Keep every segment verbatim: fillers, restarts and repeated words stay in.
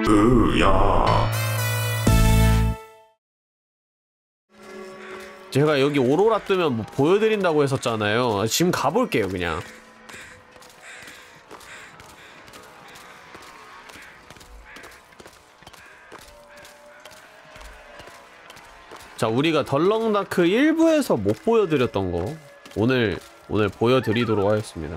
으야. 제가 여기 오로라 뜨면 뭐 보여드린다고 했었잖아요. 지금 가볼게요 그냥. 자, 우리가 덜렁다크 일부에서 못 보여드렸던 거 오늘 오늘 보여드리도록 하겠습니다.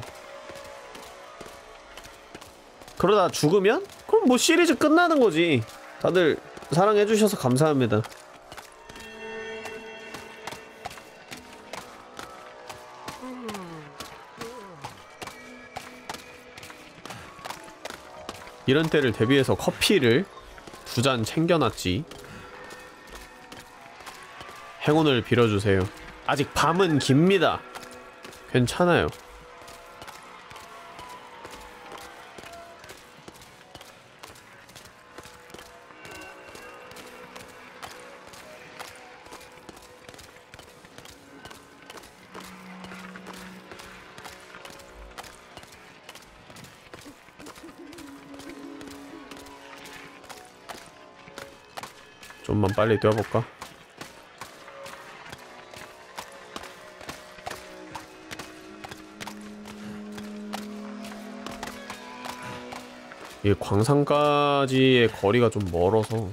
그러다 죽으면? 그럼 뭐 시리즈 끝나는 거지. 다들 사랑해주셔서 감사합니다. 이런 때를 대비해서 커피를 두 잔 챙겨놨지. 행운을 빌어주세요. 아직 밤은 깁니다. 괜찮아요. 좀만 빨리 뛰어볼까? 이 광산까지의 거리가 좀 멀어서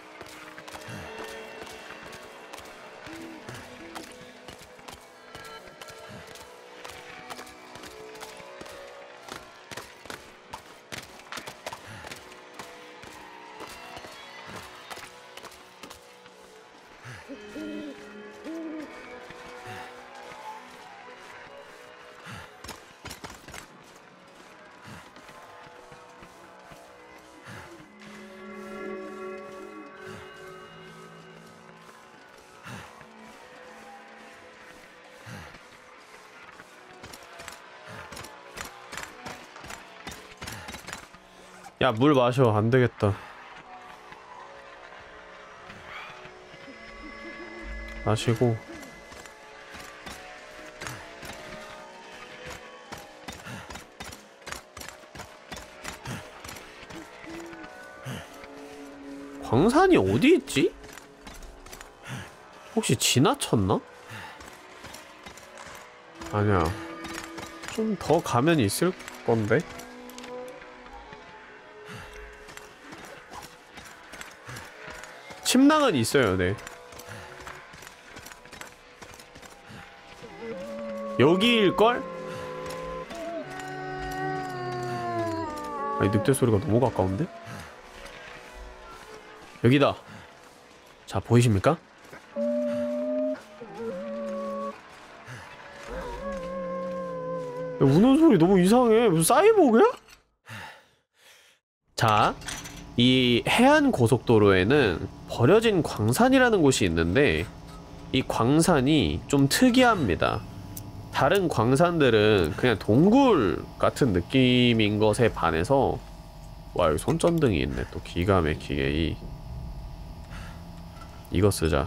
야, 물 마셔. 안 되겠다. 마시고. 광산이 어디 있지? 혹시 지나쳤나? 아니야. 좀 더 가면 있을 건데? 침낭은 있어요, 네. 여기일걸? 아니, 늑대 소리가 너무 가까운데? 여기다. 자, 보이십니까? 야, 우는 소리 너무 이상해. 무슨 사이보그야? 자, 이 해안 고속도로에는 버려진 광산이라는 곳이 있는데 이 광산이 좀 특이합니다. 다른 광산들은 그냥 동굴 같은 느낌인 것에 반해서 와, 여기 손전등이 있네. 또 기가 막히게 이 이거 쓰자.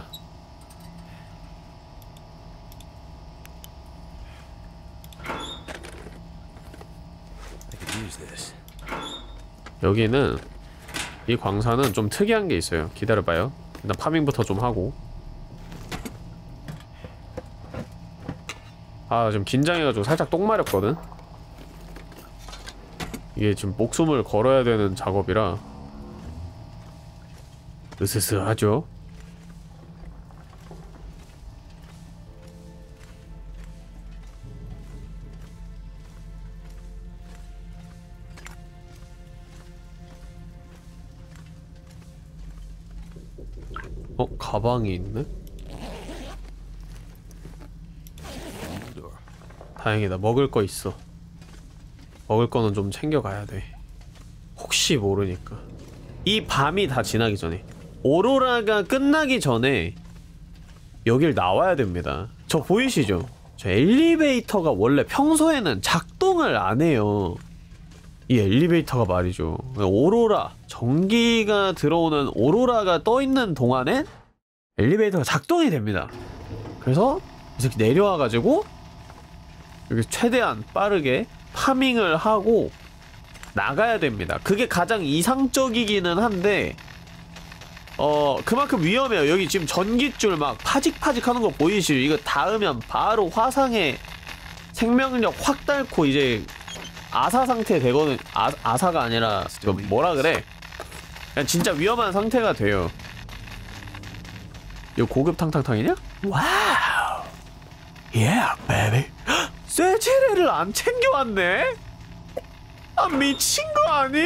여기는 이 광산은 좀 특이한 게 있어요. 기다려봐요. 일단 파밍부터 좀 하고. 아, 지금 긴장해가지고 살짝 똥 마렵거든? 이게 지금 목숨을 걸어야 되는 작업이라 으스스하죠? 어? 가방이 있네? 다행이다. 먹을 거 있어. 먹을 거는 좀 챙겨가야 돼. 혹시 모르니까. 이 밤이 다 지나기 전에, 오로라가 끝나기 전에 여길 나와야 됩니다. 저 보이시죠? 저 엘리베이터가 원래 평소에는 작동을 안 해요. 이 엘리베이터가 말이죠, 오로라, 전기가 들어오는 오로라가 떠있는 동안엔 엘리베이터가 작동이 됩니다. 그래서 이 새끼 내려와가지고 여기 최대한 빠르게 파밍을 하고 나가야 됩니다. 그게 가장 이상적이기는 한데 어 그만큼 위험해요. 여기 지금 전깃줄 막 파직파직 하는 거 보이시죠? 이거 닿으면 바로 화상에 생명력 확 닳고 이제 아사 상태 되거든. 아, 아사가 아니라 그 뭐라 그래? 그냥 진짜 위험한 상태가 돼요. 이거 고급 탕탕탕이냐? 와우. Yeah, baby. 쇠지레를 안 챙겨왔네? 아 미친 거 아님?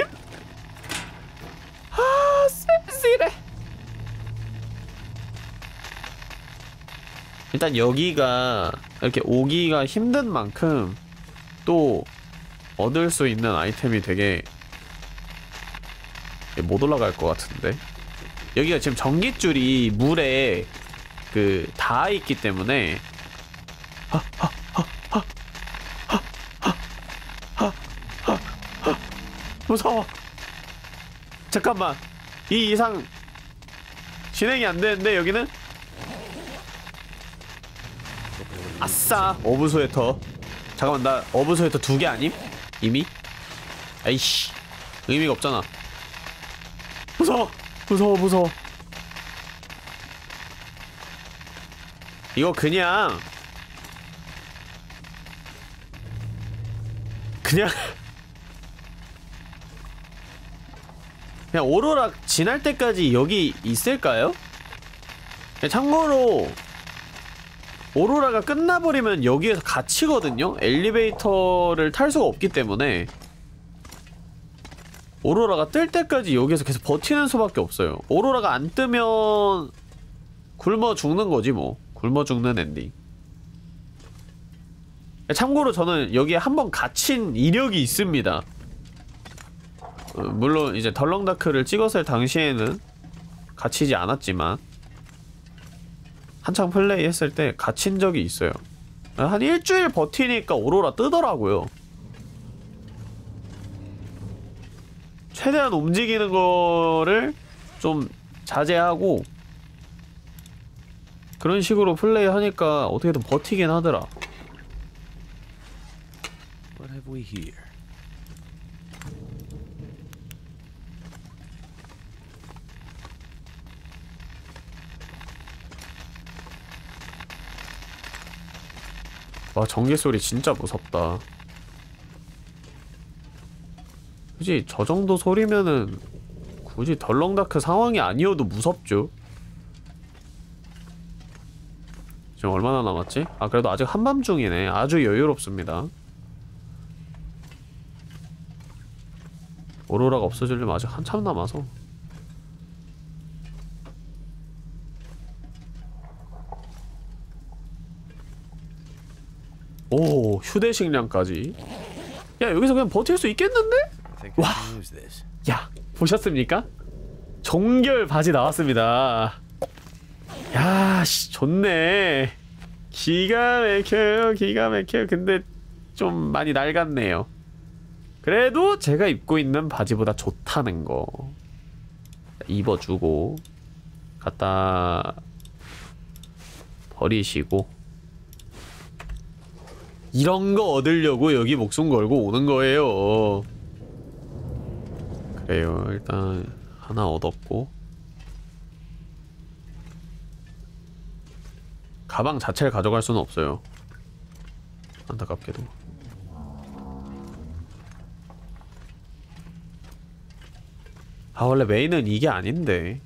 아 쇠지레. 일단 여기가 이렇게 오기가 힘든 만큼 또 얻을 수 있는 아이템이 되게 못 올라갈 것 같은데. 여기가 지금 전깃줄이 물에 그 닿아 있기 때문에 하, 하, 하, 하, 하, 하, 하, 하, 하. 무서워. 잠깐만, 이 이상 진행이 안 되는데 여기는. 아싸, 어부 스웨터. 잠깐만, 나 어부 스웨터 두 개 아님? 이미? 아이씨, 의미가 없잖아. 무서워 무서워 무서워. 이거 그냥 그냥 그냥 오로라 지날 때까지 여기 있을까요? 참고로 오로라가 끝나버리면 여기에서 갇히거든요? 엘리베이터를 탈 수가 없기 때문에 오로라가 뜰 때까지 여기에서 계속 버티는 수밖에 없어요. 오로라가 안 뜨면 굶어 죽는 거지 뭐. 굶어 죽는 엔딩. 참고로 저는 여기에 한번 갇힌 이력이 있습니다. 어, 물론 이제 덜렁다크를 찍었을 당시에는 갇히지 않았지만 한창 플레이 했을 때 갇힌 적이 있어요. 한 일주일 버티니까 오로라 뜨더라고요. 최대한 움직이는 거를 좀 자제하고 그런 식으로 플레이 하니까 어떻게든 버티긴 하더라. What have we here? 와, 전기 소리 진짜 무섭다. 굳이 저 정도 소리면은 굳이 덜렁다크 상황이 아니어도 무섭죠. 지금 얼마나 남았지? 아, 그래도 아직 한밤중이네. 아주 여유롭습니다. 오로라가 없어지려면 아직 한참 남아서. 오, 휴대식량까지. 야, 여기서 그냥 버틸 수 있겠는데? 와, 야, 보셨습니까? 종결 바지 나왔습니다. 야, 씨, 좋네. 기가 막혀요, 기가 막혀요. 근데 좀 많이 낡았네요. 그래도 제가 입고 있는 바지보다 좋다는 거 입어주고 갖다 버리시고, 이런 거 얻으려고 여기 목숨 걸고 오는 거예요. 그래요, 일단 하나 얻었고, 가방 자체를 가져갈 수는 없어요. 안타깝게도. 아, 원래 메인은 이게 아닌데.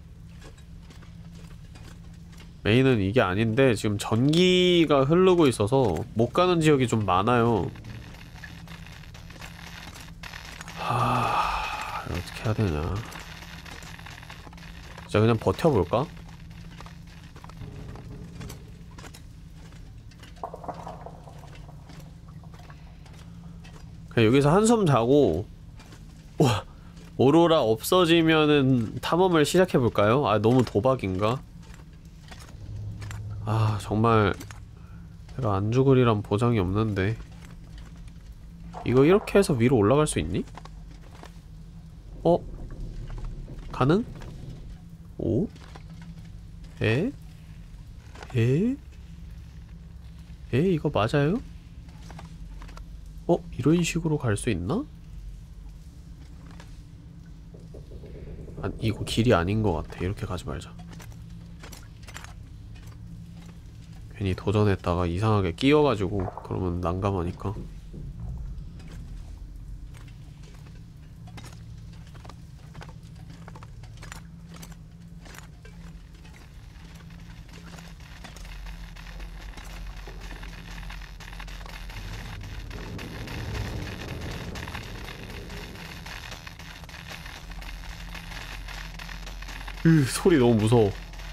메인은 이게 아닌데 지금 전기가 흐르고 있어서 못 가는 지역이 좀 많아요. 하... 어떻게 해야 되냐. 진짜 그냥 버텨볼까? 그냥 여기서 한숨 자고, 우와, 오로라 없어지면은 탐험을 시작해볼까요? 아, 너무 도박인가? 아, 정말 내가 안 죽으리란 보장이 없는데. 이거 이렇게 해서 위로 올라갈 수 있니? 어? 가능? 오? 에? 에? 에? 이거 맞아요? 어? 이런 식으로 갈 수 있나? 아, 이거 길이 아닌 것 같아. 이렇게 가지 말자. 괜히 도전했다가 이상하게 끼어가지고 그러면 난감하니까. 으, 소리 너무 무서워.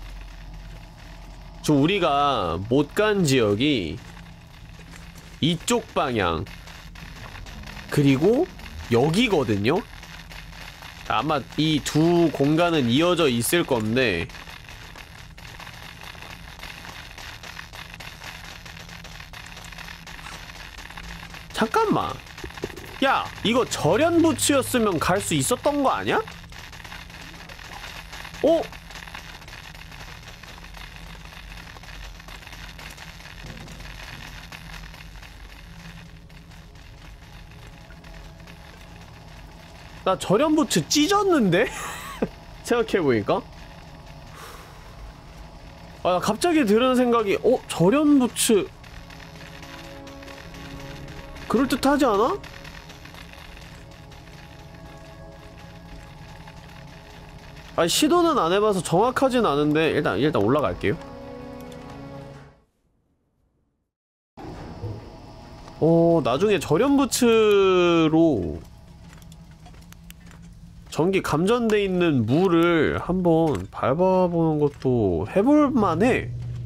저 우리가 못 간 지역이 이쪽 방향 그리고 여기거든요? 아마 이 두 공간은 이어져 있을 건데 잠깐만. 야, 이거 절연부츠였으면 갈 수 있었던 거 아니야? 어? 나 절연부츠 찢었는데? 생각해보니까? 아, 나 갑자기 들은 생각이, 어? 절연부츠 그럴듯하지 않아? 아니, 시도는 안 해봐서 정확하진 않은데 일단 일단 올라갈게요. 어, 나중에 절연부츠로 전기 감전돼 있는 물을 한번 밟아보는 것도 해볼만해.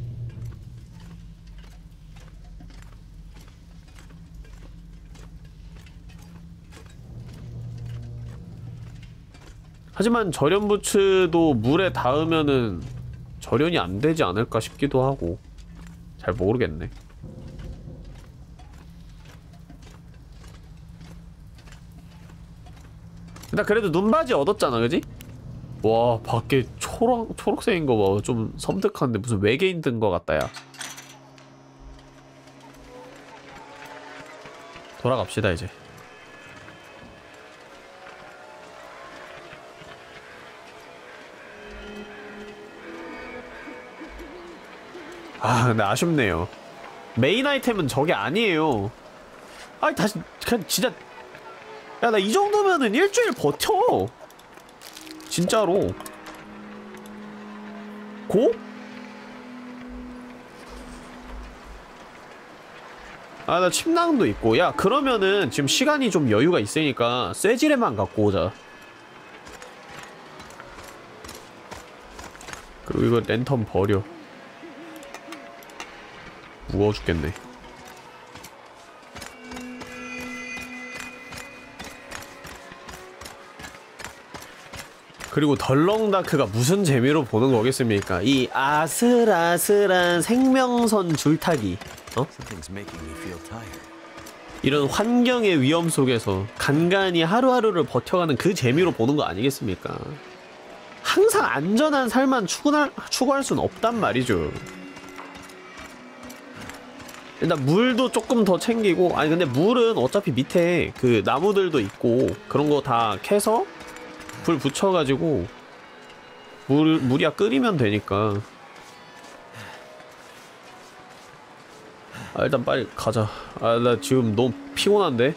하지만 절연부츠도 물에 닿으면은 절연이 안 되지 않을까 싶기도 하고 잘 모르겠네. 일단 그래도 눈바지 얻었잖아, 그지? 와, 밖에 초록, 초록색인 거 봐. 좀 섬뜩한데 무슨 외계인 든 거 같다, 야. 돌아갑시다, 이제. 아, 근데 아쉽네요. 메인 아이템은 저게 아니에요. 아니, 다시, 그냥 진짜. 야, 나 이 정도면은 일주일 버텨! 진짜로. 고? 아, 나 침낭도 있고. 야, 그러면은 지금 시간이 좀 여유가 있으니까 쇠지레만 갖고 오자. 그리고 이거 랜턴 버려. 무거워 죽겠네. 그리고 덜렁다크가 무슨 재미로 보는 거겠습니까? 이 아슬아슬한 생명선 줄타기. 어? 이런 환경의 위험 속에서 간간히 하루하루를 버텨가는 그 재미로 보는 거 아니겠습니까? 항상 안전한 삶만 추구할, 추구할 순 없단 말이죠. 일단 물도 조금 더 챙기고. 아니 근데 물은 어차피 밑에 그 나무들도 있고 그런 거 다 캐서 불 붙여가지고 물, 물이야 끓이면 되니까. 아, 일단 빨리 가자. 아, 나 지금 너무 피곤한데?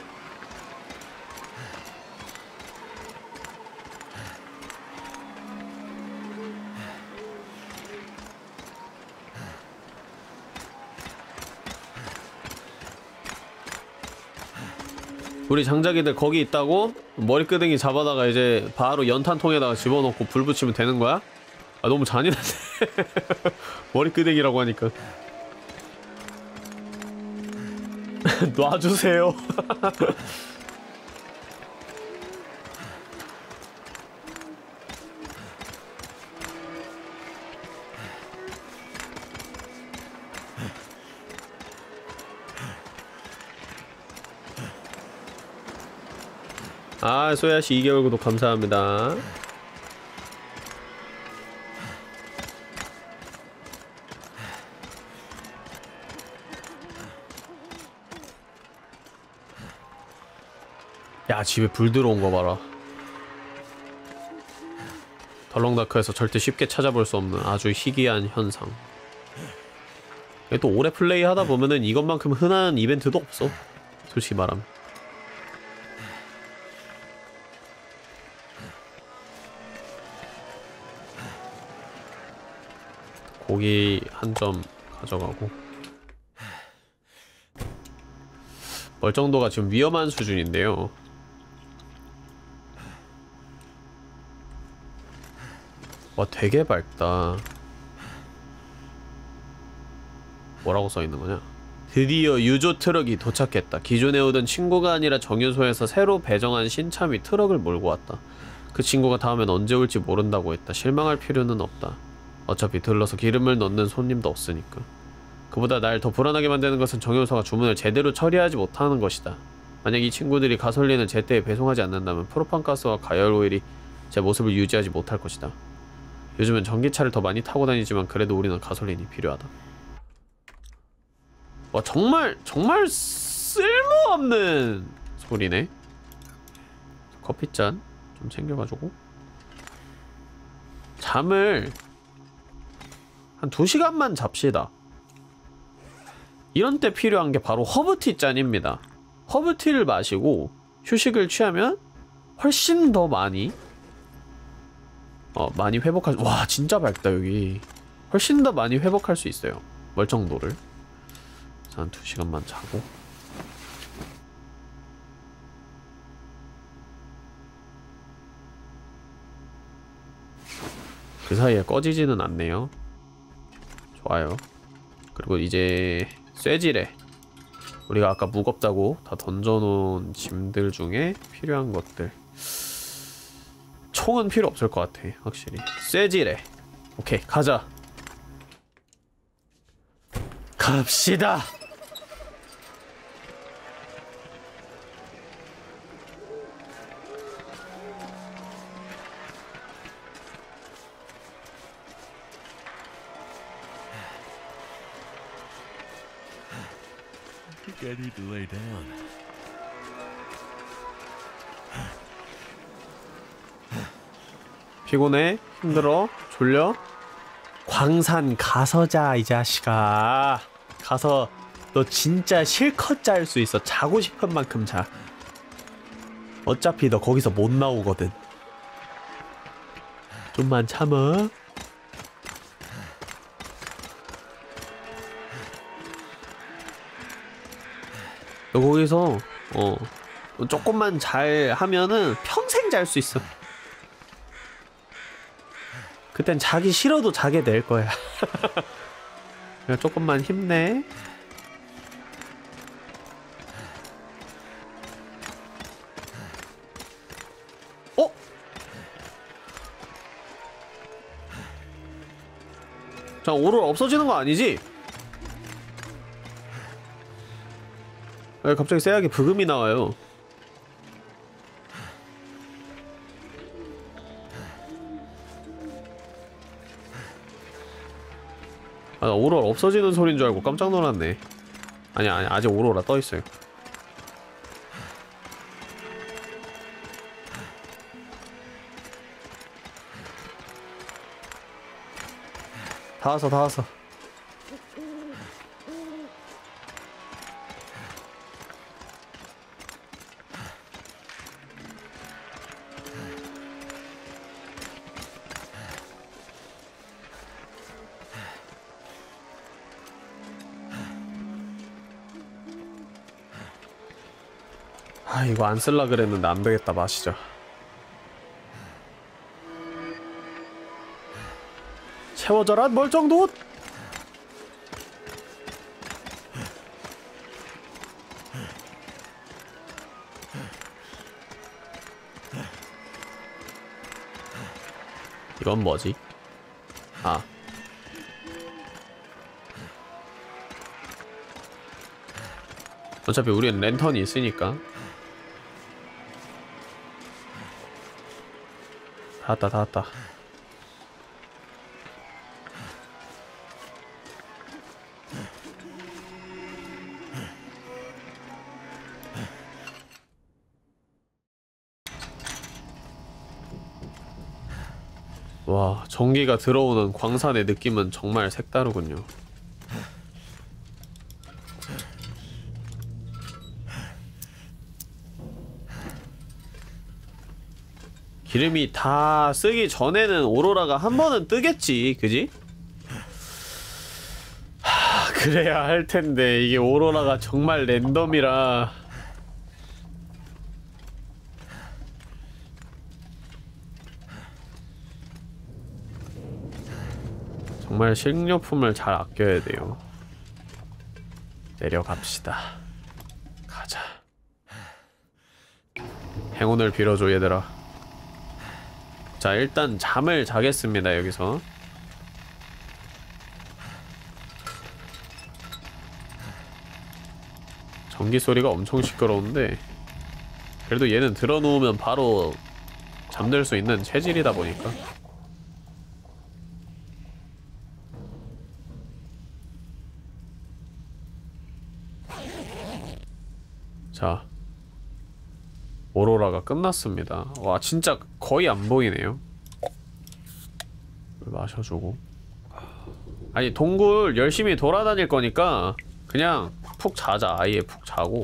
우리 장자기들 거기 있다고? 머리끄댕이 잡아다가 이제 바로 연탄통에다가 집어넣고 불 붙이면 되는 거야? 아, 너무 잔인한데. 머리끄댕이라고 하니까. 놔주세요. 아, 소야씨 이 개월 구독 감사합니다. 야, 집에 불 들어온 거 봐라. 얼렁다크에서 절대 쉽게 찾아볼 수 없는 아주 희귀한 현상. 또 오래 플레이 하다 보면은 이것만큼 흔한 이벤트도 없어, 솔직히 말하면. 고기 한 점 가져가고. 멀정도가 지금 위험한 수준인데요. 와, 되게 밝다. 뭐라고 써있는거냐? 드디어 유조 트럭이 도착했다. 기존에 오던 친구가 아니라 정유소에서 새로 배정한 신참이 트럭을 몰고 왔다. 그 친구가 다음엔 언제 올지 모른다고 했다. 실망할 필요는 없다. 어차피 들러서 기름을 넣는 손님도 없으니까. 그보다 날 더 불안하게 만드는 것은 정유소가 주문을 제대로 처리하지 못하는 것이다. 만약 이 친구들이 가솔린을 제때에 배송하지 않는다면 프로판가스와 가열오일이 제 모습을 유지하지 못할 것이다. 요즘은 전기차를 더 많이 타고 다니지만 그래도 우리는 가솔린이 필요하다. 와, 정말 정말 쓸모없는 소리네. 커피잔 좀 챙겨가지고 잠을 한 두 시간만 잡시다. 이런 때 필요한 게 바로 허브티 잔입니다. 허브티를 마시고 휴식을 취하면 훨씬 더 많이 어 많이 회복할 수... 와, 진짜 밝다 여기. 훨씬 더 많이 회복할 수 있어요, 멀정도를. 한 두 시간만 자고. 그 사이에 꺼지지는 않네요. 좋아요. 그리고 이제 쇠지뢰. 우리가 아까 무겁다고 다 던져놓은 짐들 중에 필요한 것들. 총은 필요 없을 것 같아, 확실히. 쇠지뢰. 오케이, 가자. 갑시다. I need to lay down. 피곤해? 힘들어? 졸려? 광산 가서 자, 이 자식아. 가서 너 진짜 실컷 잘 수 있어. 자고 싶은 만큼 자. 어차피 너 거기서 못 나오거든. 좀만 참어. 너 거기서 어 조금만 잘 하면은 평생 잘 수 있어. 그땐 자기 싫어도 자게 될 거야. 그냥 조금만 힘내. 어? 자, 오롤 없어지는 거 아니지? 왜 갑자기 쎄하게 브금이 나와요? 아, 나 오롤 없어지는 소린 줄 알고 깜짝 놀랐네. 아니 아니 아직 오로라 떠있어요. 다 왔어 다 왔어. 아, 이거 안 쓸라 그랬는데 안 되겠다. 마시자. 채워져라 멀정도. 이건 뭐지? 아, 어차피 우리는 랜턴이 있으니까. 다 왔다 다 왔다. 와, 전기가 들어오는 광산의 느낌은 정말 색다르군요. 기름이 다 쓰기 전에는 오로라가 한 번은 뜨겠지, 그지? 하, 그래야 할 텐데 이게 오로라가 정말 랜덤이라. 정말 식료품을 잘 아껴야 돼요. 내려갑시다. 가자. 행운을 빌어줘, 얘들아. 자, 일단 잠을 자겠습니다, 여기서. 전기 소리가 엄청 시끄러운데 그래도 얘는 들어놓으면 바로 잠들 수 있는 체질이다 보니까. 자, 오로라가 끝났습니다. 와, 진짜 거의 안 보이네요. 물 마셔주고. 아니, 동굴 열심히 돌아다닐 거니까 그냥 푹 자자. 아예 푹 자고.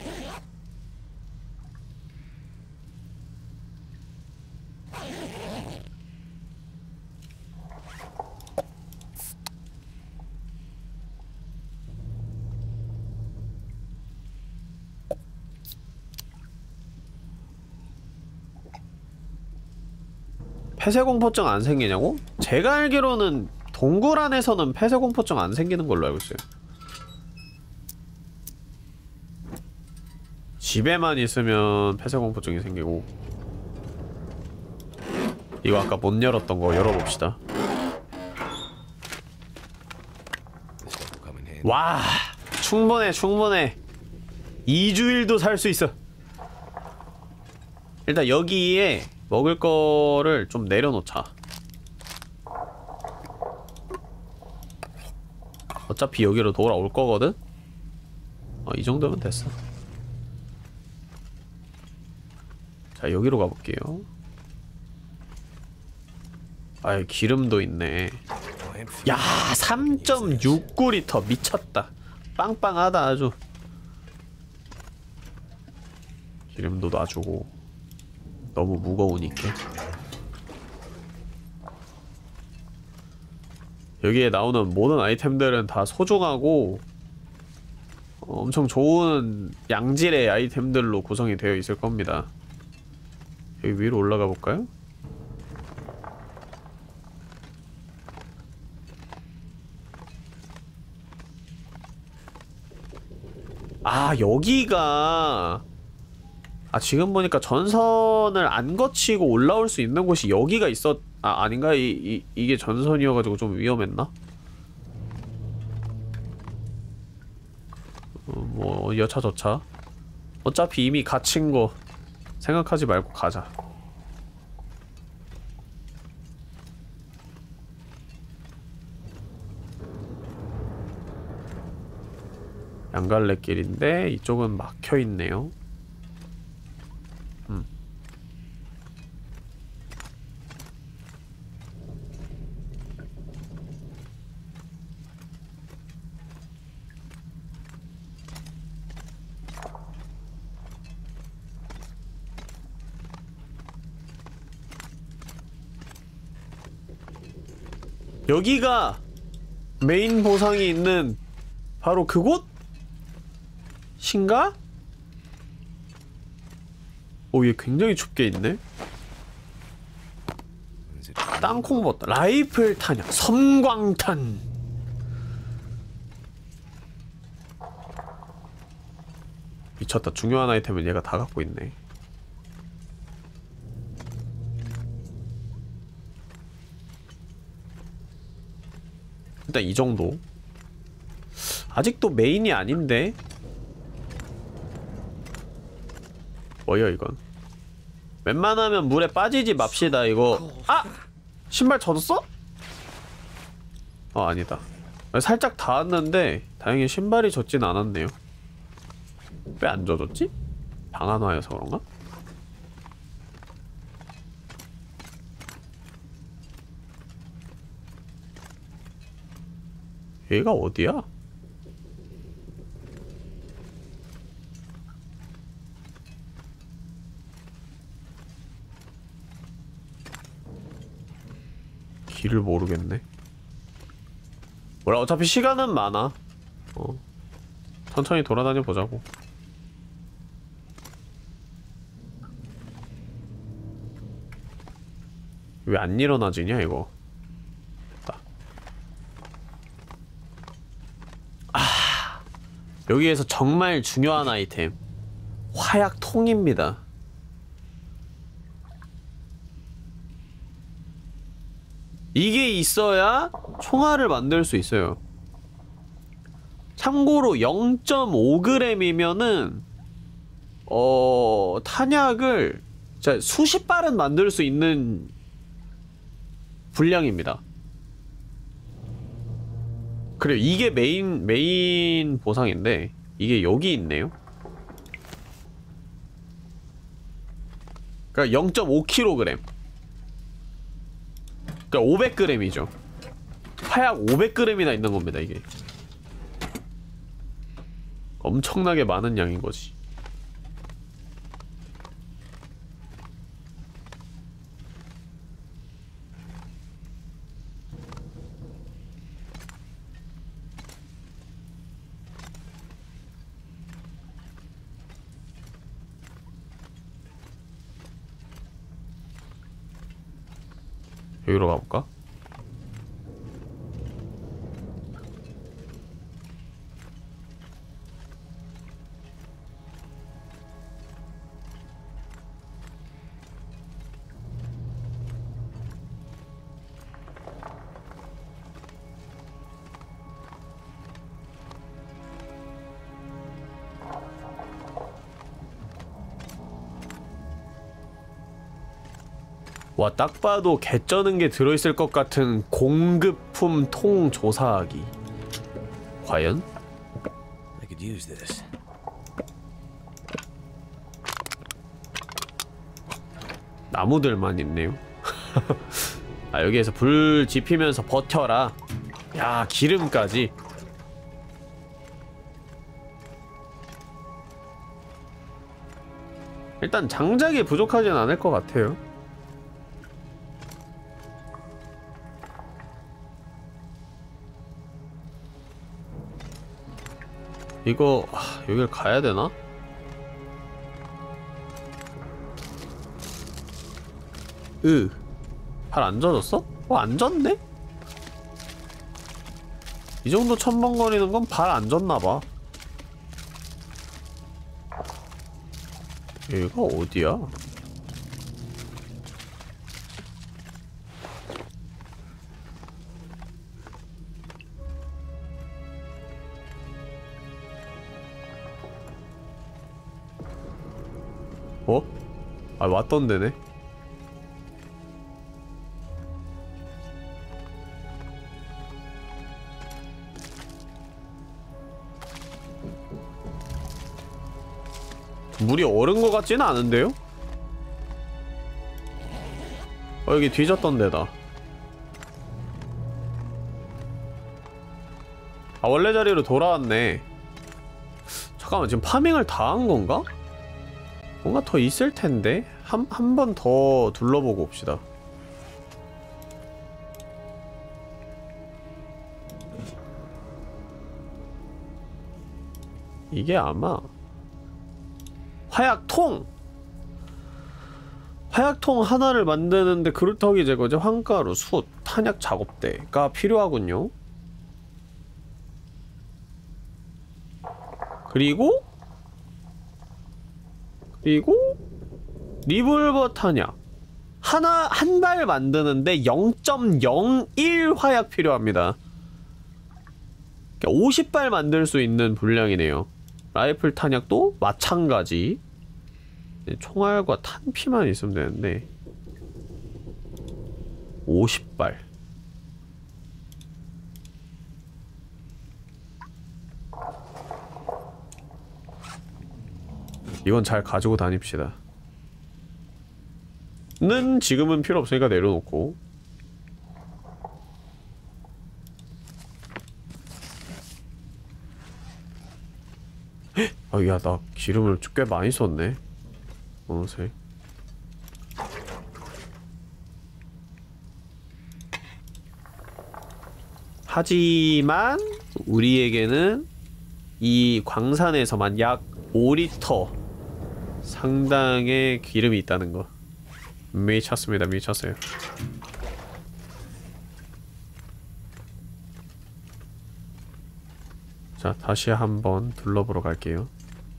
폐쇄공포증 안 생기냐고? 제가 알기로는 동굴 안에서는 폐쇄공포증 안 생기는 걸로 알고 있어요. 집에만 있으면 폐쇄공포증이 생기고. 이거 아까 못 열었던 거 열어봅시다. 와, 충분해 충분해. 이 주일도 살 수 있어. 일단 여기에 먹을 거를 좀 내려놓자. 어차피 여기로 돌아올 거거든? 어, 이 정도면 됐어. 자, 여기로 가볼게요. 아유, 기름도 있네. 야, 삼 점 육구 리터 미쳤다. 빵빵하다 아주. 기름도 놔주고. 너무 무거우니까. 여기에 나오는 모든 아이템들은 다 소중하고 어, 엄청 좋은 양질의 아이템들로 구성이 되어 있을 겁니다. 여기 위로 올라가 볼까요? 아, 여기가 아, 지금 보니까 전선을 안 거치고 올라올 수 있는 곳이 여기가 있었... 아, 아닌가? 이, 이, 이게 전선이어가지고 좀 위험했나? 어, 뭐 여차 저차 어차피 이미 갇힌 거 생각하지 말고 가자. 양갈래길인데 이쪽은 막혀있네요. 음. 여기가 메인 보상이 있는 바로 그곳? 신가? 오, 얘 굉장히 좁게 있네? 땅콩 버터, 라이플 탄약, 섬광탄. 미쳤다. 중요한 아이템은 얘가 다 갖고 있네. 일단 이 정도. 아직도 메인이 아닌데? 뭐야 이건? 웬만하면 물에 빠지지 맙시다 이거. 아! 신발 젖었어? 어, 아니다. 살짝 닿았는데 다행히 신발이 젖진 않았네요. 왜 안 젖었지? 방한화여서 그런가? 여기가 어디야? 길을 모르겠네. 뭐라 어차피 시간은 많아. 어. 천천히 돌아다녀 보자고. 왜 안 일어나지냐 이거. 아, 여기에서 정말 중요한 아이템 화약통입니다. 이게 있어야 총알을 만들 수 있어요. 참고로 영 점 오 그램이면은 어... 탄약을 진짜 수십 발은 만들 수 있는 분량입니다. 그래, 이게 메인 메인 보상인데 이게 여기 있네요. 그러니까 영 점 오 킬로그램. 그러니까 오백 그램이죠. 화약 오백 그램이나 있는 겁니다, 이게. 엄청나게 많은 양인 거지. 여기로 가볼까? 와, 딱 봐도 개쩌는 게 들어있을 것 같은 공급품 통 조사하기. 과연? I could use this. 나무들만 있네요. 아, 여기에서 불 지피면서 버텨라. 야, 기름까지. 일단 장작이 부족하진 않을 것 같아요. 이거 하, 여길 가야 되나? 으, 발 안 젖었어? 어, 안 젖네? 이 정도 첨벙거리는 건 발 안 젖나봐. 여기가 어디야? 어? 아, 왔던 데네. 물이 얼은 것 같지는 않은데요? 어, 여기 뒤졌던 데다. 아, 원래 자리로 돌아왔네. 잠깐만, 지금 파밍을 다 한 건가? 뭔가 더 있을 텐데? 한, 한 번 더 둘러보고 옵시다. 이게 아마 화약통! 화약통 하나를 만드는데 그루터기 제거제, 황가루, 숯, 탄약 작업대가 필요하군요. 그리고 그리고 리볼버 탄약 하나, 한 발 만드는데 영 점 영일 화약 필요합니다. 오십 발 만들 수 있는 분량이네요. 라이플 탄약도 마찬가지. 총알과 탄피만 있으면 되는데 오십 발. 이건 잘 가지고 다닙시다. 는 지금은 필요 없으니까 내려놓고. 아, 야, 나 기름을 꽤 많이 썼네. 어느새. 하지만 우리에게는 이 광산에서만 약 오 리터 상당의 기름이 있다는 거. 미쳤습니다. 미쳤어요. 자, 다시 한번 둘러보러 갈게요.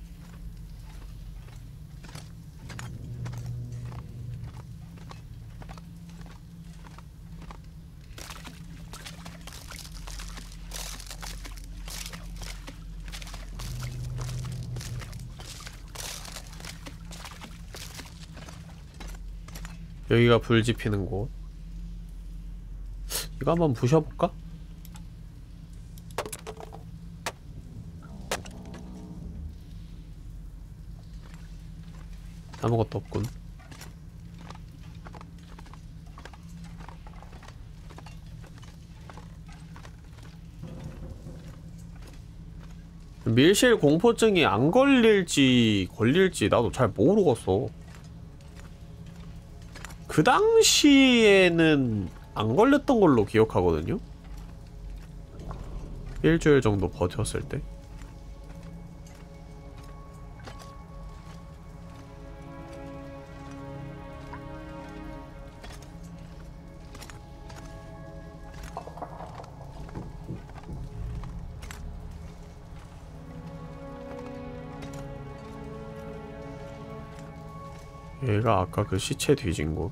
여기가 불 지피는 곳. 이거 한번 부셔볼까? 아무것도 없군. 밀실 공포증이 안 걸릴지 걸릴지 나도 잘 모르겠어. 그 당시에는 안 걸렸던 걸로 기억하거든요? 일주일 정도 버텼을 때. 얘가 아까 그 시체 뒤진 곳.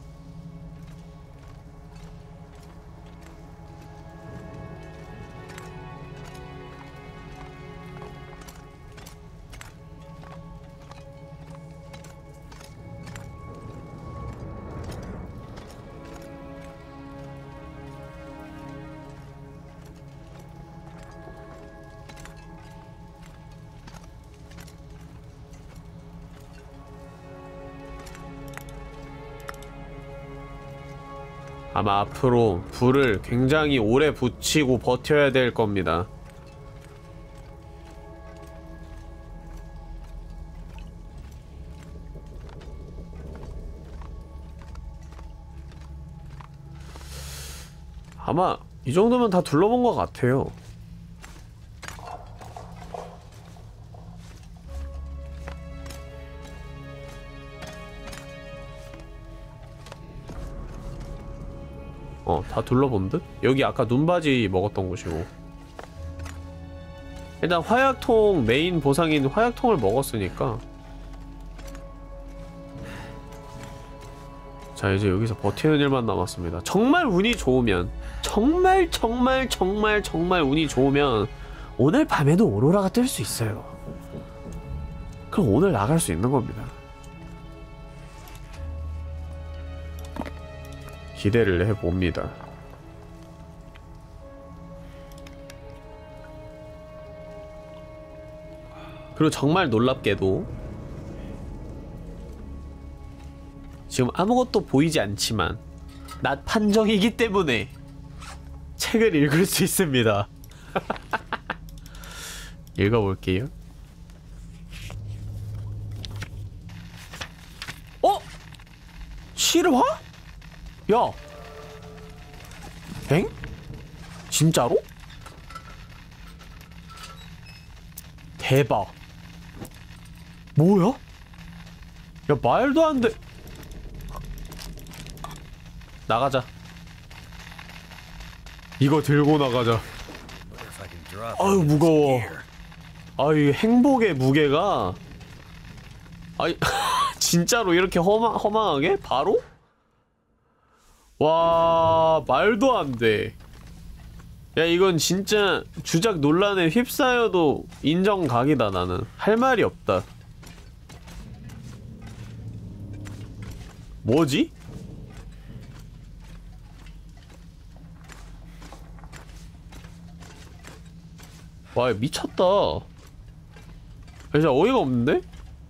아마 앞으로 불을 굉장히 오래 붙이고 버텨야 될 겁니다. 아마 이 정도면 다 둘러본 것 같아요. 어, 다 둘러본 듯? 여기 아까 눈바지 먹었던 곳이고. 일단 화약통, 메인 보상인 화약통을 먹었으니까. 자, 이제 여기서 버티는 일만 남았습니다. 정말 운이 좋으면, 정말 정말 정말 정말 운이 좋으면 오늘 밤에도 오로라가 뜰 수 있어요. 그럼 오늘 나갈 수 있는 겁니다. 기대를 해봅니다. 그리고 정말 놀랍게도 지금 아무것도 보이지 않지만 낮 판정이기 때문에 책을 읽을 수 있습니다. 읽어볼게요. 어? 실화? 야! 엥? 진짜로? 대박. 뭐야? 야, 말도 안 돼. 나가자. 이거 들고 나가자. 아유, 무거워. 아유, 행복의 무게가. 아이, 진짜로 이렇게 허망, 허망하게? 바로? 와, 말도 안 돼. 야, 이건 진짜 주작 논란에 휩싸여도 인정각이다. 나는 할 말이 없다. 뭐지? 와, 미쳤다. 진짜 어이가 없는데?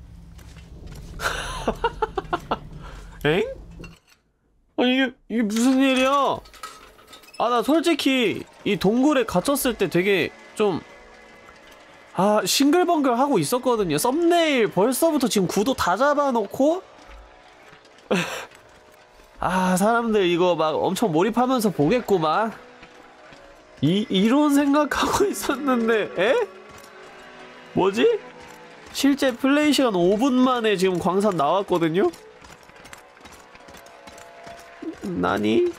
엥? 아니, 이게, 이게 무슨 일이야? 아, 나 솔직히 이 동굴에 갇혔을 때 되게 좀 아, 싱글벙글 하고 있었거든요. 썸네일 벌써부터 지금 구도 다 잡아놓고 아, 사람들 이거 막 엄청 몰입하면서 보겠구만. 이, 이런 생각하고 있었는데, 에? 뭐지? 실제 플레이 시간 오 분 만에 지금 광산 나왔거든요? 나니?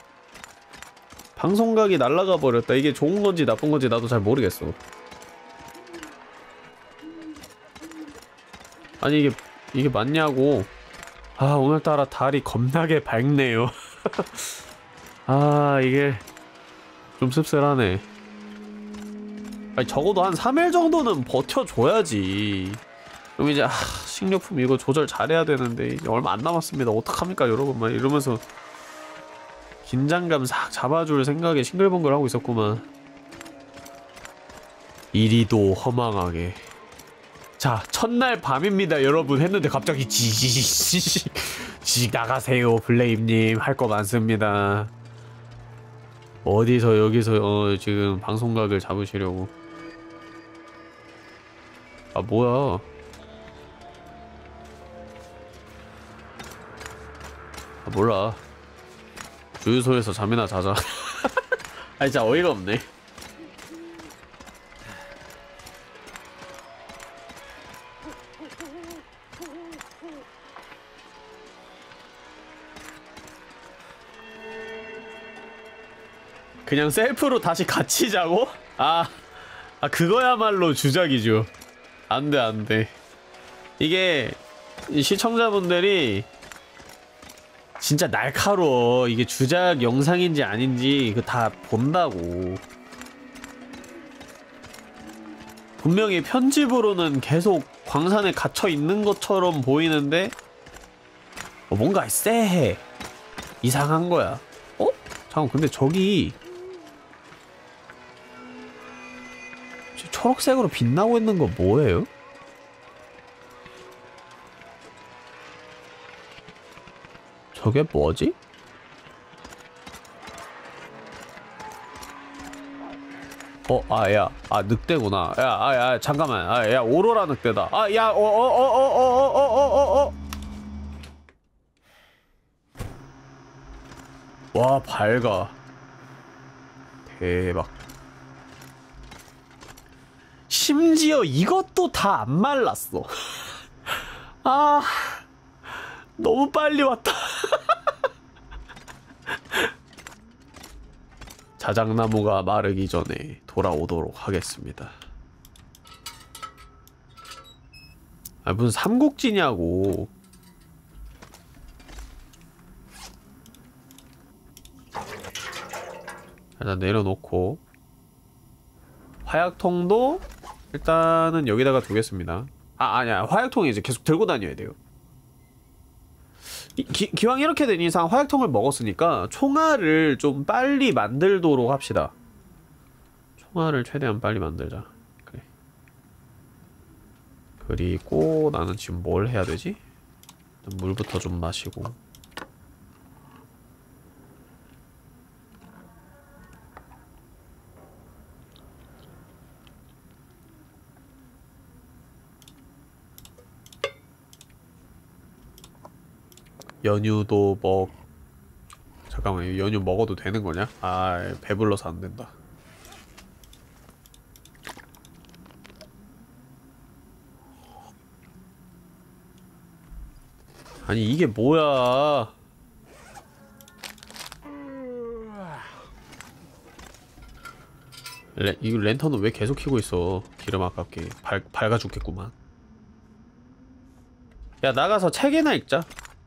방송각이 날아가 버렸다. 이게 좋은 건지 나쁜 건지 나도 잘 모르겠어. 아니 이게 이게 맞냐고. 아, 오늘따라 달이 겁나게 밝네요. 아, 이게 좀 씁쓸하네. 아니, 적어도 한 삼 일 정도는 버텨줘야지. 그럼 이제 아, 식료품 이거 조절 잘해야 되는데 이제 얼마 안 남았습니다. 어떡합니까 여러분. 막 이러면서 긴장감 싹 잡아줄 생각에 싱글벙글 하고 있었구만. 이리도 허망하게. 자, 첫날 밤입니다 여러분 했는데 갑자기 지지지지 지 나가세요 블레임님. 할 거 많습니다. 어디서 여기서 어 지금 방송각을 잡으시려고. 아 뭐야. 아 몰라. 주유소에서 잠이나 자자. 아 진짜 어이가 없네. 그냥 셀프로 다시 같이 자고? 아, 아 그거야말로 주작이죠. 안돼 안돼. 이게 시청자분들이 진짜 날카로워. 이게 주작 영상인지 아닌지 그 다 본다고. 분명히 편집으로는 계속 광산에 갇혀 있는 것처럼 보이는데 어, 뭔가 쎄해. 이상한 거야. 어? 잠깐 근데 저기 초록색으로 빛나고 있는 거 뭐예요? 저게 뭐지? 어, 아, 야, 아, 늑대구나. 야, 아, 야, 잠깐만. 아, 야, 오로라 늑대다. 아, 야, 어, 어, 어, 어, 어, 어, 어, 어, 어. 와, 밝아. 대박. 심지어 이것도 다 안 말랐어. 아, 너무 빨리 왔다. 자작나무가 마르기 전에 돌아오도록 하겠습니다. 아, 무슨 삼국지냐고. 일단 내려놓고 화약통도 일단은 여기다가 두겠습니다. 아, 아니야. 화약통이 이제 계속 들고 다녀야 돼요. 이, 기, 기왕 이렇게 된 이상 화약통을 먹었으니까 총알을 좀 빨리 만들도록 합시다. 총알을 최대한 빨리 만들자. 그래. 그리고 나는 지금 뭘 해야 되지? 물부터 좀 마시고. 연유도 먹... 잠깐만, 연유 먹어도 되는 거냐? 아, 배불러서 안 된다. 아니, 이게 뭐야. 레, 이 랜턴은 왜 계속 켜고 있어? 기름 아깝게. 밝, 밝아 죽겠구만. 야, 나가서 책이나 읽자.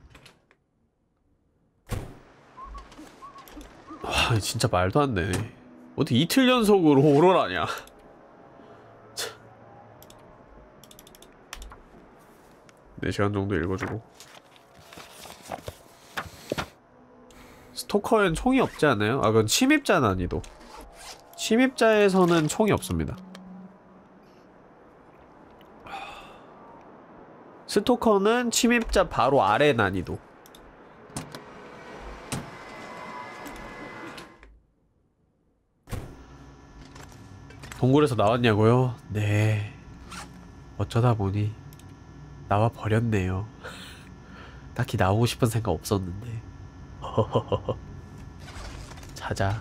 와, 진짜 말도 안 되네. 어떻게 이틀 연속으로 오로라냐. 네 시간 정도 읽어주고. 스토커엔 총이 없지 않아요? 아, 그건 침입자 난이도. 침입자에서는 총이 없습니다. 스토커는 침입자 바로 아래 난이도. 동굴에서 나왔냐고요? 네. 어쩌다 보니 나와 버렸네요. 딱히 나오고 싶은 생각 없었는데. 자자.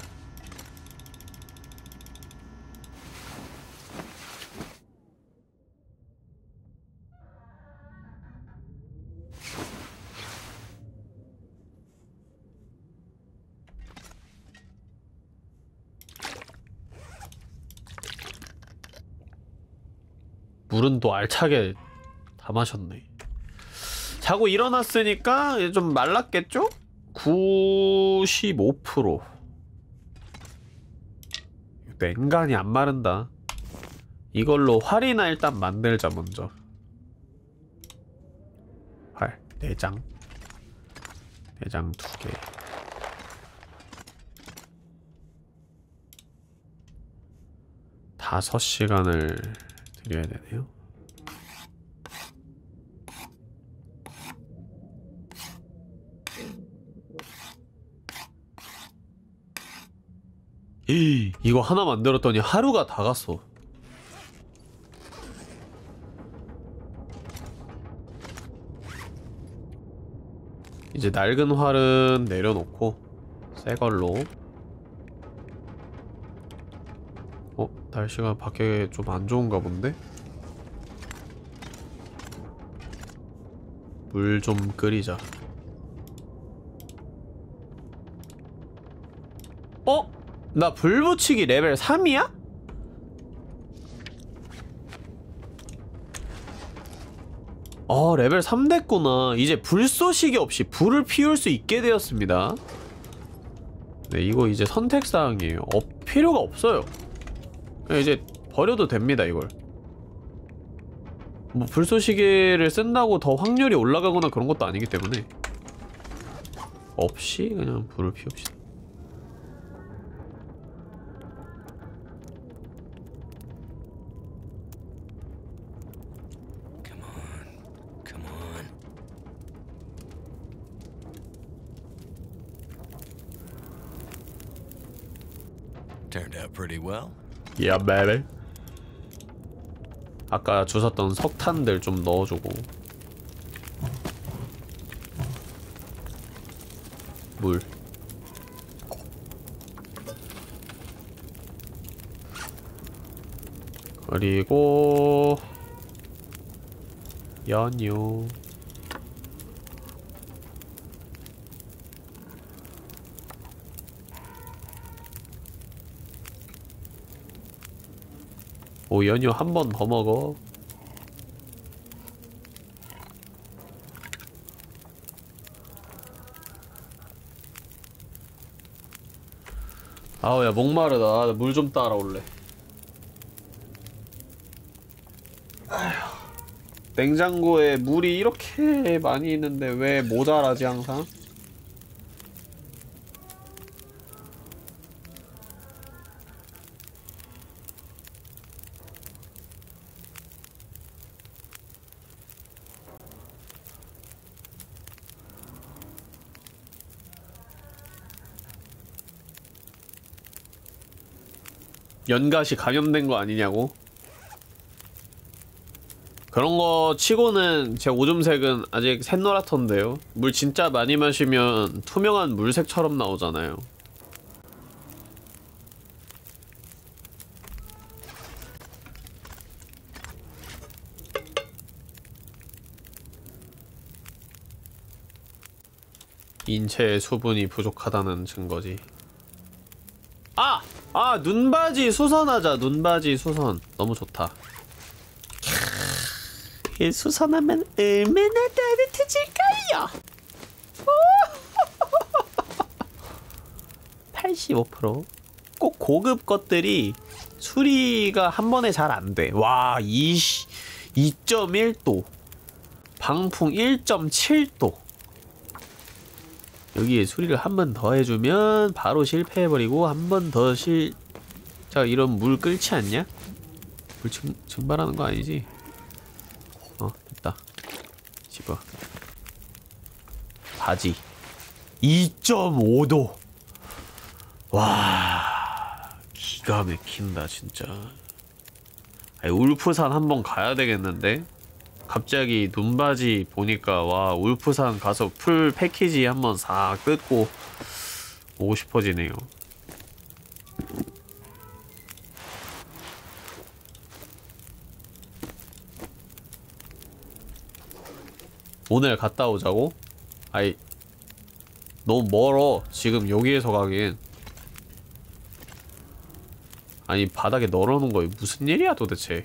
물은 또 알차게 다 마셨네. 자고 일어났으니까 이제 좀 말랐겠죠? 구십오 퍼센트. 냉간이 안 마른다. 이걸로 활이나 일단 만들자. 먼저 활 네 장, 네 장 두 개. 다섯 시간을 드려야 되네요. 에이, 이거 하나 만들었더니 하루가 다 갔어. 이제 낡은 활은 내려놓고 새 걸로. 어? 날씨가 밖에 좀 안 좋은가 본데? 물 좀 끓이자. 어? 나 불붙이기 레벨 삼이야? 어, 레벨 삼 됐구나. 이제 불 쏘시기 없이 불을 피울 수 있게 되었습니다. 네, 이거 이제 선택사항이에요. 어, 필요가 없어요. 그냥 이제 버려도 됩니다, 이걸. 뭐 불쏘시개를 쓴다고 더 확률이 올라가거나 그런 것도 아니기 때문에 없이 그냥 불을 피웁시다. Come on. Come on. Turned out pretty well. Yeah, baby. 아까 주웠던 석탄들 좀 넣어주고. 물. 그리고 연유. 오, 연유 한 번 더 먹어. 아우, 야, 목마르다. 물 좀 따라 올래. 아휴, 냉장고에 물이 이렇게 많이 있는데 왜 모자라지 항상? 연갓이 감염된 거 아니냐고? 그런 거 치고는 제 오줌색은 아직 샛노랗던데요? 물 진짜 많이 마시면 투명한 물색처럼 나오잖아요. 인체에 수분이 부족하다는 증거지. 아! 아, 눈바지 수선하자. 눈바지 수선. 너무 좋다. 이 수선하면 얼마나 따뜻해질까요? 팔십오 퍼센트. 꼭 고급 것들이 수리가 한 번에 잘 안 돼. 와, 이 점 일 도. 방풍 일 점 칠 도. 여기에 수리를 한 번 더 해주면 바로 실패해버리고 한 번 더 실... 자, 이런 물 끓지 않냐? 물 증, 증발하는 거 아니지? 어, 됐다. 집어. 바지. 이 점 오 도. 와... 기가 막힌다, 진짜. 아니, 울프산 한번 가야 되겠는데? 갑자기 눈바지 보니까 와 울프산 가서 풀 패키지 한번 싹 뜯고 오고 싶어지네요. 오늘 갔다 오자고? 아이 너무 멀어. 지금 여기에서 가긴. 아니 바닥에 널어놓은 거 무슨 일이야 도대체.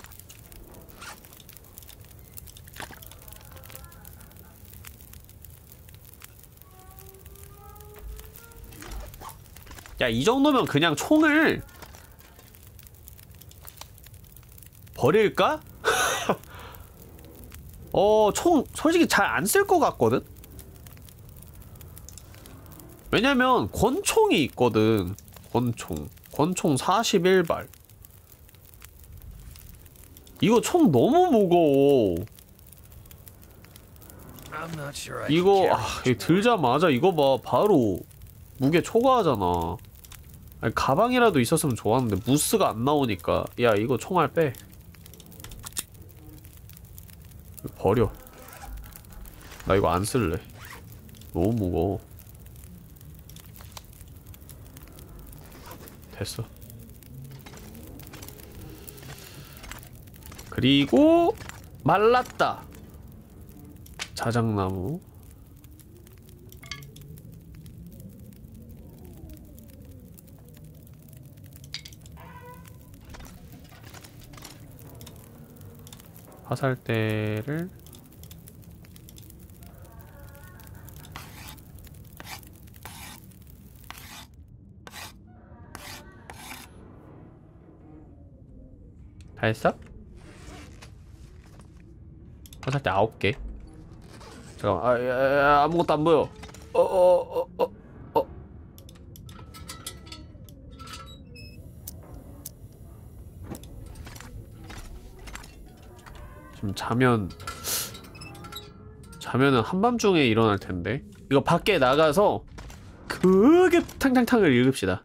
야, 이 정도면 그냥 총을 버릴까? 어, 총 솔직히 잘 안 쓸 것 같거든? 왜냐면 권총이 있거든. 권총 권총 사십일 발. 이거 총 너무 무거워. 이거 아, 이거 들자마자 이거 봐. 바로 무게 초과하잖아. 아니, 가방이라도 있었으면 좋았는데 무스가 안 나오니까. 야, 이거 총알 빼. 버려. 나 이거 안 쓸래. 너무 무거워. 됐어. 그리고 말랐다. 자작나무. 화살대를 다 했어? 화살대 아홉 개. 잠깐만, 아, 야, 야, 아무것도 안 보여. 어, 어, 어, 어, 어. 지금 자면 자면은 한밤중에 일어날 텐데. 이거 밖에 나가서 크게 탕탕탕을 읽읍시다.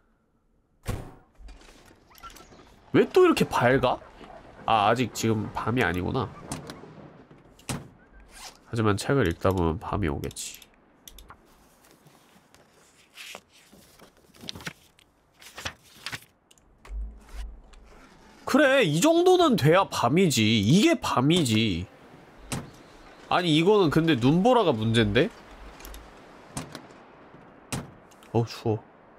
왜 또 이렇게 밝아? 아, 아직 지금 밤이 아니구나. 하지만 책을 읽다 보면 밤이 오겠지. 그래, 이 정도는 돼야 밤이지. 이게 밤이지. 아니, 이거는 근데 눈보라가 문제인데? 어우, 추워.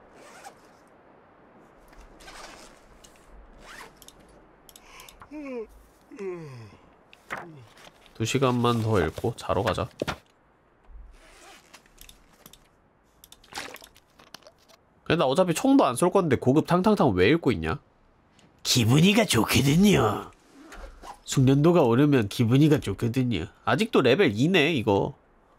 두 시간만 더 읽고 자러 가자. 근데 나 어차피 총도 안 쏠 건데 고급 탕탕탕 왜 읽고 있냐? 기분이가 좋거든요. 숙련도가 오르면 기분이가 좋거든요. 아직도 레벨 이네 이거.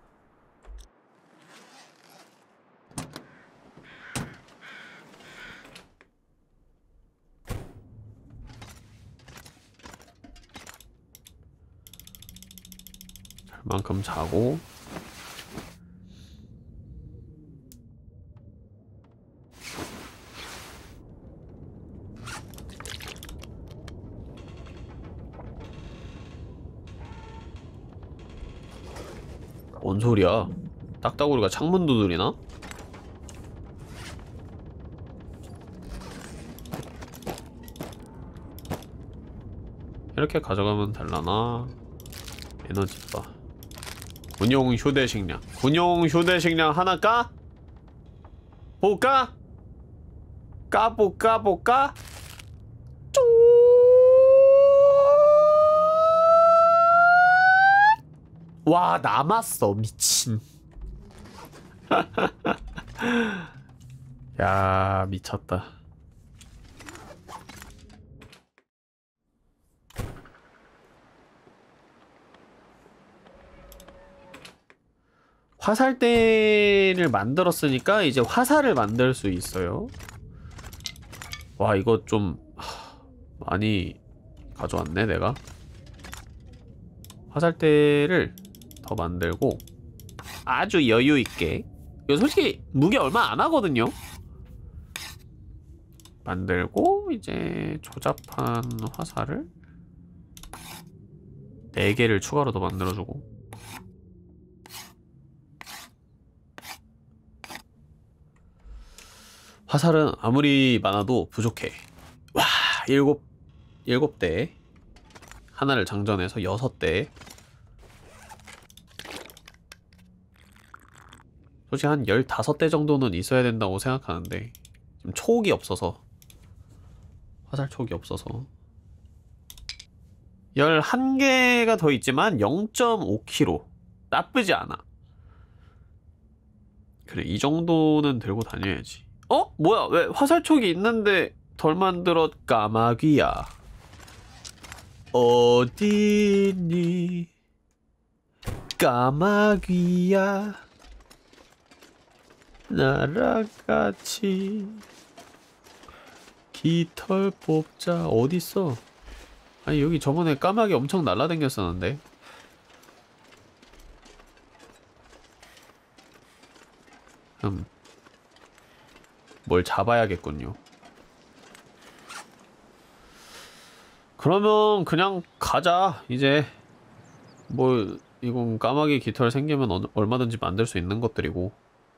잘 만큼 자고. 뭔 소리야? 딱따구리가 창문 두드리나? 이렇게 가져가면 될라나? 에너지바. 군용 휴대식량. 군용 휴대식량 하나 까? 볼까? 까볼까 볼까? 쪼. 와, 남았어. 미친. 야, 미쳤다. 화살대를 만들었으니까 이제 화살을 만들 수 있어요. 와, 이거 좀 하, 많이 가져왔네 내가. 화살대를 더 만들고 아주 여유있게. 이거 솔직히 무게 얼마 안 하거든요. 만들고 이제 조잡한 화살을 네 개를 추가로 더 만들어주고 화살은 아무리 많아도 부족해. 와, 일곱 일곱 대 하나를 장전해서 여섯 대. 솔직히 한 열다섯 대 정도는 있어야 된다고 생각하는데 지금 촉이 없어서 화살 촉이 없어서 열한 개가 더 있지만 영 점 오 킬로그램 나쁘지 않아. 그래, 이 정도는 들고 다녀야지. 어? 뭐야, 왜 화살촉이 있는데 덜 만들었. 까마귀야 어디니 까마귀야 나랑 같이 깃털 뽑자. 어딨어? 아니 여기 저번에 까마귀 엄청 날라다녔었는데. 음, 뭘 잡아야겠군요. 그러면 그냥 가자. 이제 뭐 이건 까마귀 깃털 생기면 어, 얼마든지 만들 수 있는 것들이고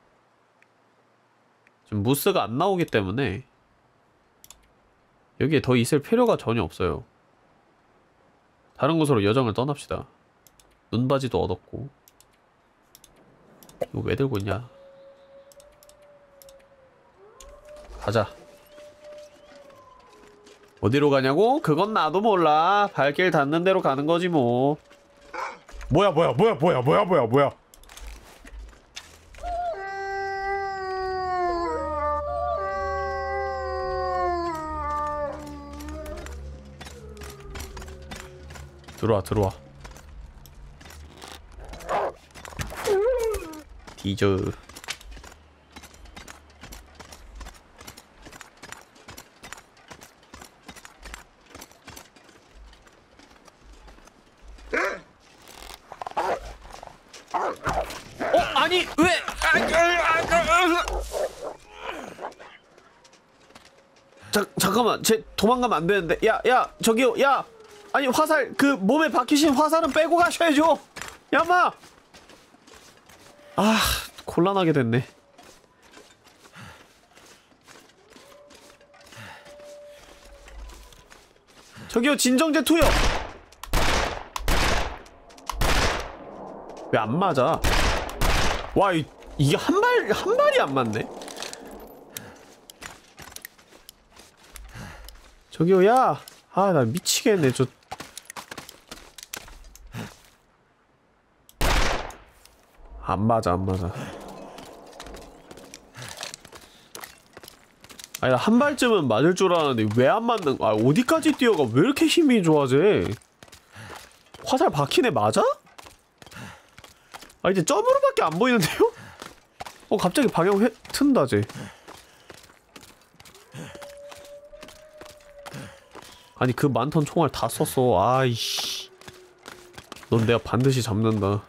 지금 무스가 안 나오기 때문에 여기에 더 있을 필요가 전혀 없어요. 다른 곳으로 여정을 떠납시다. 눈바지도 얻었고. 이거 왜 들고 있냐? 가자. 어디로 가냐고? 그건 나도 몰라. 발길 닿는 대로 가는 거지 뭐. 뭐야 뭐야 뭐야 뭐야 뭐야 뭐야 뭐야. 들어와 들어와. 뒤져. 어? 아니 왜? 자, 잠깐만, 쟤 도망가면 안 되는데. 야, 야, 저기요, 야. 아니 화살, 그 몸에 박히신 화살은 빼고 가셔야죠. 야마. 아, 곤란하게 됐네. 저기요, 진정제 투여. 왜 안 맞아? 와, 이, 이게 한 발, 한 발이 안 맞네. 저기요, 야. 아, 나 미치겠네. 저 안 맞아, 안 맞아. 아니, 나 한 발쯤은 맞을 줄 알았는데 왜 안 맞는? 아, 어디까지 뛰어가? 왜 이렇게 힘이 좋아, 쟤? 화살 박힌 애 맞아? 아, 이제 점으로밖에 안 보이는데요? 어, 갑자기 방향 회, 튼다, 쟤. 아니, 그 많던 총알 다 썼어. 아이씨. 넌 내가 반드시 잡는다.